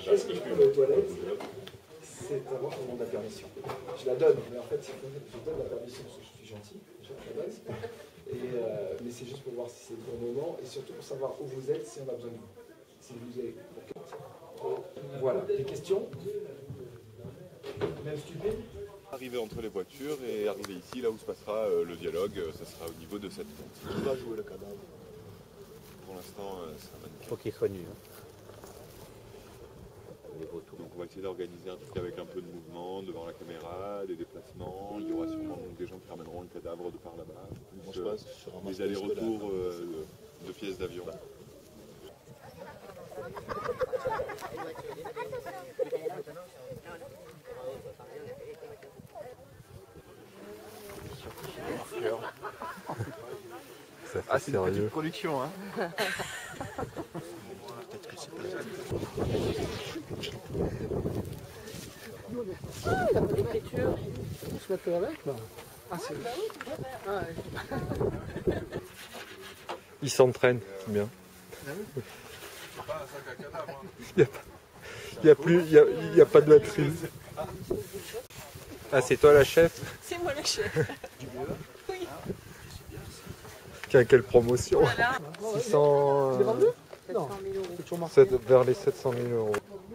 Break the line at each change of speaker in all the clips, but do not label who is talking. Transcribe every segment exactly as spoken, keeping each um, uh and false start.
qu'est-ce que je fais aux toilettes? C'est avoir un nom de la permission. Je la donne, mais en fait, je donne la permission parce que je suis gentil, déjà, à la base. Et, euh, mais c'est juste pour voir si c'est le bon moment et surtout pour savoir où vous êtes, si on a besoin de vous. Si vous êtes... Voilà, des questions? Même stupide?
Arriver entre les voitures et arriver ici, là où se passera euh, le dialogue, euh, ça sera au niveau de cette porte.
Qui va jouer le cadavre?
Pour l'instant, euh, c'est un mannequin.
Il faut qu'il soit nu. Hein.
Donc on va essayer d'organiser un truc avec un peu de mouvement devant la caméra, des déplacements. Il y aura sûrement donc, des gens qui ramèneront le cadavre de par là-bas.
Moi je pense sur un
des allers-retours euh, de, de pièces d'avion.
Ça fait
ah, c'est
sérieux.
une petite production, hein.
Ah, il a pas d'écriture. On se met avec, là. Ah, c'est ah, ouais.
Il s'entraîne, c'est bien. Il n'y a, il y a plus, il y a, il y a pas de latrine. Ah, c'est toi la chef?
C'est moi la chef. Oui.
Quelle, quelle promotion?
Voilà.
six cents...
C'est vendu? Non,
sept cent mille euros.
c'est toujours marqué.
sept- vers les sept cent mille euros.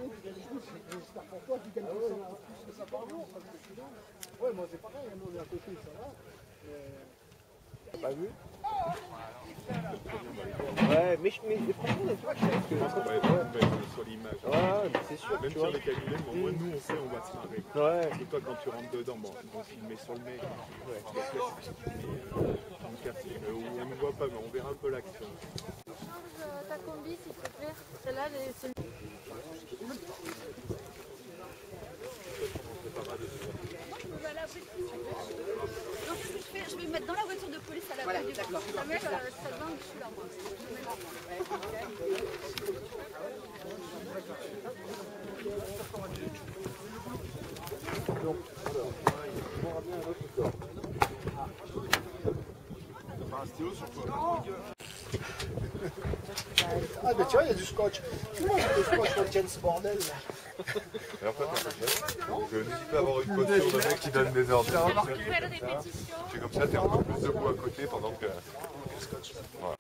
Ouais, moi c'est pareil, nous on est à côté, ça va. Mais... Pas vu? Ouais, mais, mais, mais franchement, tu vois, je sais que...
Ouais, ouais, sur l'image.
Ouais, mais c'est sûr,
Même
tu
sur
vois.
les cabinets, au moins nous on sait, on va se marrer.
Ouais.
Et toi quand tu rentres dedans, bon, on filmer sur le nez. Ouais. Donc là, c'est filmé, euh, en quartier, mais où on ne voit pas, mais on verra un peu l'action.
Change ta combi s'il te plaît. Celle-là, c'est...
Donc, ce que je fais, je vais me mettre dans la voiture de police à la voilà, place du d'accord. Ça met, euh, ça vient, je suis là, moi. Je mets là.
Donc, alors, on aura bien un autre corps.
Un stylo sur toi.
Ah, mais tiens, il y a du scotch. Moi j'ai du scotch, je retiens ce bordel là.
Et en fait, donc, euh, n'hésite pas à avoir une caution de mec qui donne des ordres. C'est comme ça, t'es un peu plus debout à côté pendant que... Voilà.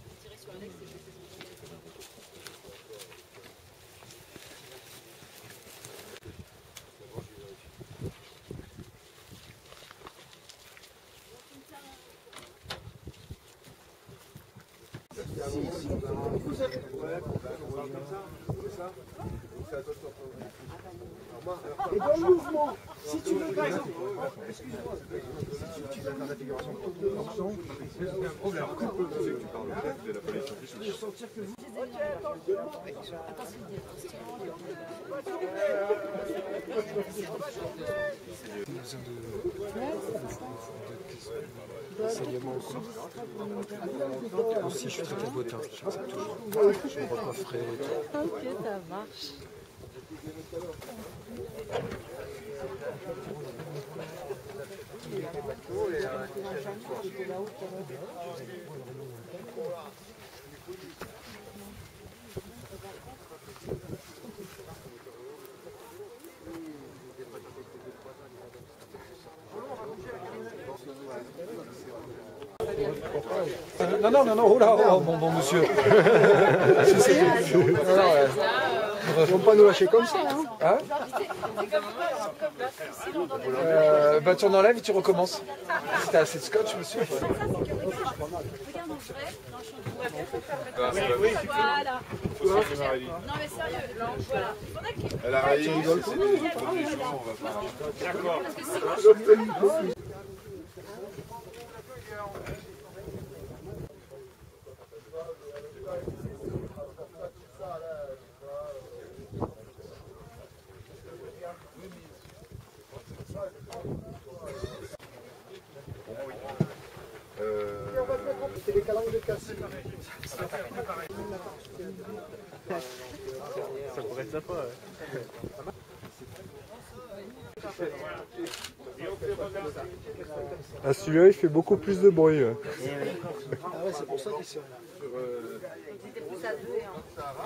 Vous avez... Ouais, on parle comme ça, c'est ça? C'est à toi de t'en et dans le mouvement, si tu veux par exemple, excuse-moi, si tu veux la figuration de l'ensemble, c'est un problème.
C'est que tu parles peut-être de la police.
Je veux sentir que vous...
Aussi, je suis très cabotin, je fais ça toujours. Je me recoifferai.
Ok, ça marche.
Non, non, non, non, oh là, oh, bon, bon monsieur. Ils ne vont pas nous lâcher comme ça. Hein, hein euh, bah, tu en enlèves et tu recommences. Si t'as assez de scotch, monsieur.
Regarde en vrai, dans le champ. Oui, oui, voilà. Non mais sérieux, voilà.
Elle a raillé, c'est des choses, on va pas... D'accord.
C'est les calanques de casse.
Ça pourrait être sympa.
Ah, celui-là, il fait beaucoup plus de bruit. Ouais.
Ah ouais, c'est pour ça qu'ils sont là.
ça deux et un.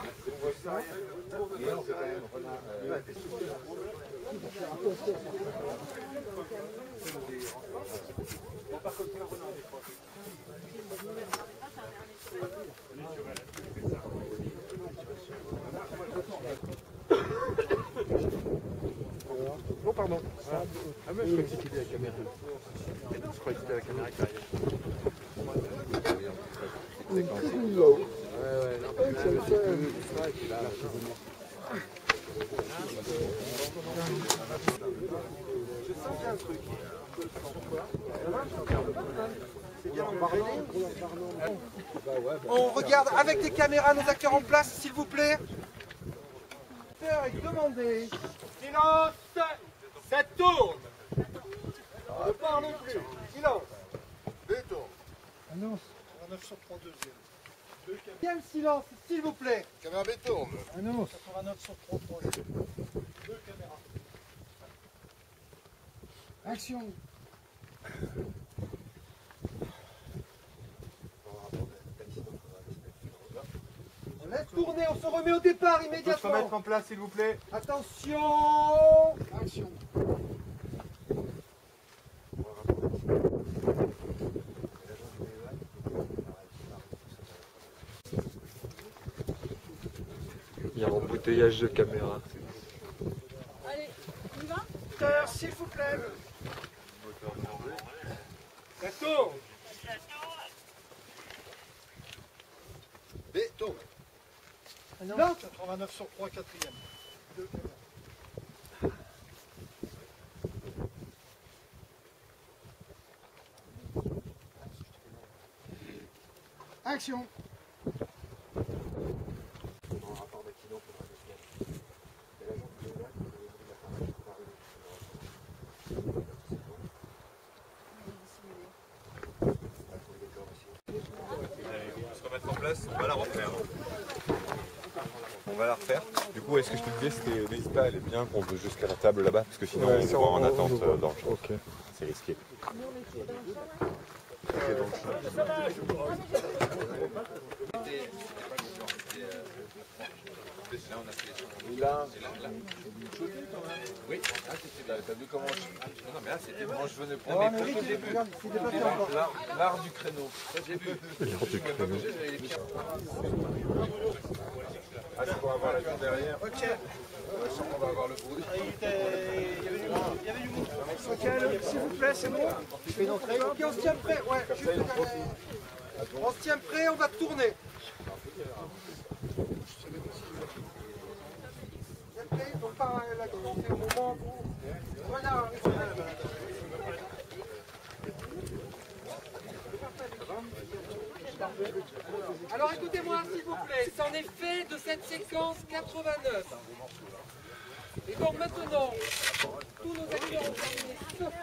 Oh pardon. Ah mais je croyais que c'était la caméra. Je croyais que c'était la caméra qui arrivait. Ouais, ouais, non, parce que là, c'est que ça, et puis là, je sens qu'il y a un truc.
On regarde avec les caméras nos acteurs en place, s'il vous plaît. Et demandez. Silence. Ça tourne. Ne parle plus. Silence. Détourne.
Annonce. quatre-vingt-neuf sur trois deuxième.
Deuxième silence, s'il vous plaît.
Caméra B tourne.
Annonce. quatre-vingt-neuf sur trois troisième. Deux caméras. Action.
On laisse tourner, on se remet au départ
On peut se
immédiatement.
remettre en place s'il vous plaît.
Attention.
Action.
Il y a un embouteillage de caméras.
Allez, on y va?
Acteurs, s'il vous plaît. Ça tourne.
B tourne.
Silence.
quatre-vingt-neuf sur trois quatrième. Deux caméras. Action.
Se remettre en place, on va la refaire. On va la refaire. Du coup, est-ce que je te disais, c'était n'hésite pas à aller bien qu'on veut jusqu'à la table là-bas, parce que sinon
Ouais,
on
ça,
voit
on-
en
on
attente
nous
euh,
voit.
dans le champ.
Ok.
C'est risqué.
Là, oui, ah, t'as vu comment je... Non, mais là, c'était moi, je venais prendre mes photos au début. L'art- L'art du créneau. Ça, j'ai vu.
L'art du créneau.
J'avais les pieds.
Ah, c'est pour avoir la vue derrière.
Ok. Ouais, je sens qu'on va avoir le bruit.
Ok, s'il vous plaît, c'est bon. Ok, on se tient prêt. Ouais, juste, euh, on se tient prêt, on va tourner. Vous êtes prêts? Donc, pas la grande, c'est au moment où... Voilà. Alors écoutez-moi s'il vous plaît, c'en est fait de cette séquence quatre-vingt-neuf. Et donc maintenant, tous nos acteurs ont terminé sauf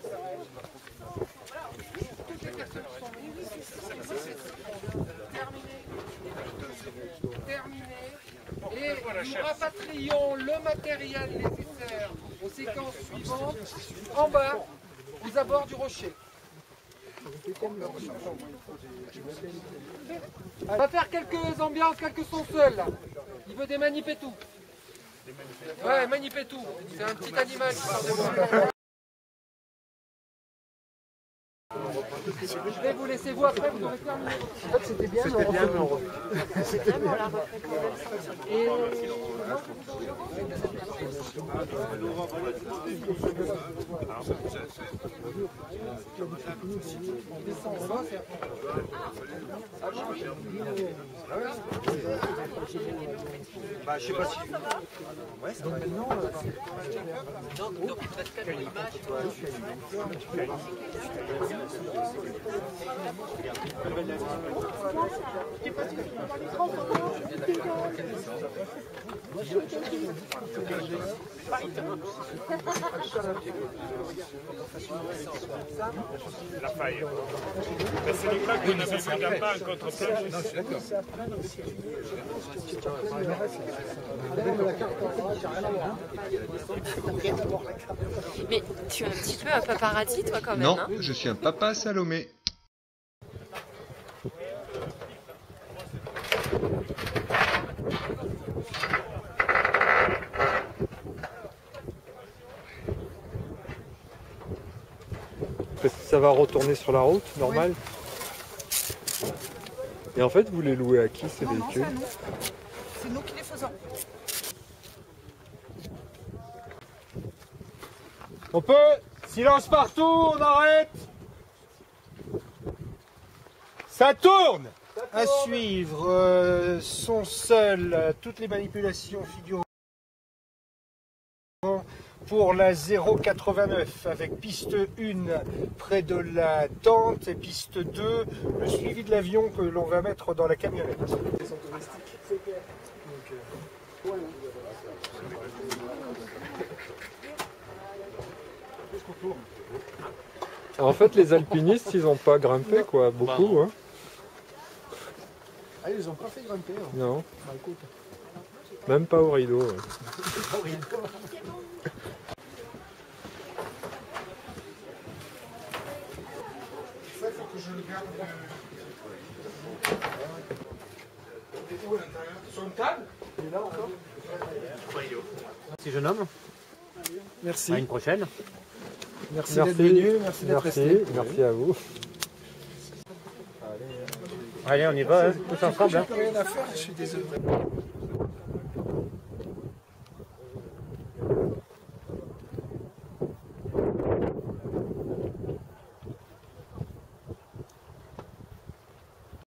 toutes les personnes qui sont venues. Terminé. Terminé. Et nous rapatrions le matériel nécessaire aux séquences suivantes en bas, aux abords du rocher. On va faire quelques ambiances, quelques sons seuls là. Il veut des manip et tout. Ouais, manip et tout. C'est un petit animal qui sort de moi. Je vais vous laisser vous après, vous aurez terminé. En fait, c'était bien,
C'était bien, mais on refait.
C'est vraiment la retraite.
Et...
Bah, je sais pas si.
Ouais, ça va. Non, non, non, parce que l'image.
La faille. C'est l'image qu'on avait vu là-bas contre Planche.
Non, je suis d'accord.
Mais tu es un petit peu un paparazzi, toi, quand même.
Non,
hein.
je suis un papa Salomé.
Parce que ça va retourner sur la route, normal. Oui. Et en fait, vous les louez à qui ces non, véhicules?
Non, c'est nous qui les faisons.
On peut? Silence partout, on arrête. Ça tourne. Ça tourne. À suivre euh, sont seules euh, toutes les manipulations figurant pour la zéro quatre-vingt-neuf avec piste un près de la tente et piste deux le suivi de l'avion que l'on va mettre dans la camionnette.
En fait, les alpinistes, ils n'ont pas grimpé, quoi, beaucoup. Hein.
Ah, ils n'ont pas fait grimper. Hein.
Non.
Bah, écoute.
Même pas au rideau. Ouais.
Au rideau. Ça, il faut que je le garde. Il est où à l'intérieur? Sur une table? Il est là encore?
Merci jeune homme.
Merci.
À une prochaine.
Merci,
merci
d'être venu, merci d'être resté.
Merci à vous.
Allez, on y va, hein, tous ensemble. Hein.
J'ai rien à faire, je suis désolé.